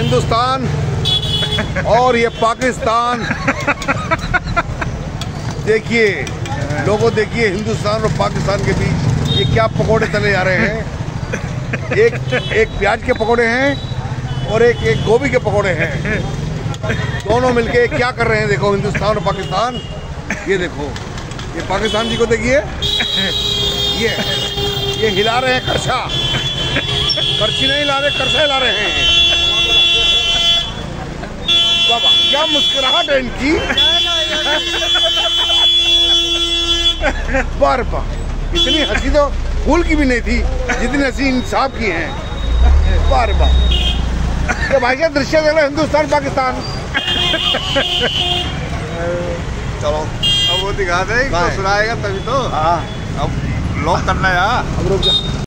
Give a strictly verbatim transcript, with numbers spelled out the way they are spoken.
हिंदुस्तान और ये पाकिस्तान। देखिए लोगों, देखिए हिंदुस्तान और पाकिस्तान के बीच ये क्या पकोड़े तले जा रहे हैं। एक एक प्याज के पकोड़े हैं और एक एक गोभी के पकोड़े हैं। दोनों मिलके क्या कर रहे हैं, देखो हिंदुस्तान और पाकिस्तान। ये देखो, ये पाकिस्तान जी को देखिए, ये ये हिला रहे हैं करछा। करछी नहीं हिला रहे, करछा हिला रहे हैं। बाबा क्या मुस्कुराहट है इनकी। बार बार इतनी हंसी तो फूल की भी नहीं थी जितनी हंसी इन साहब की हैं। बार बार ये भाई क्या दृश्य देख रहे, हिंदुस्तान पाकिस्तान। चलो अब वो दिखा दे, सुनाएगा तभी तो। हाँ अब लॉक करना है यार। अब रुक जा।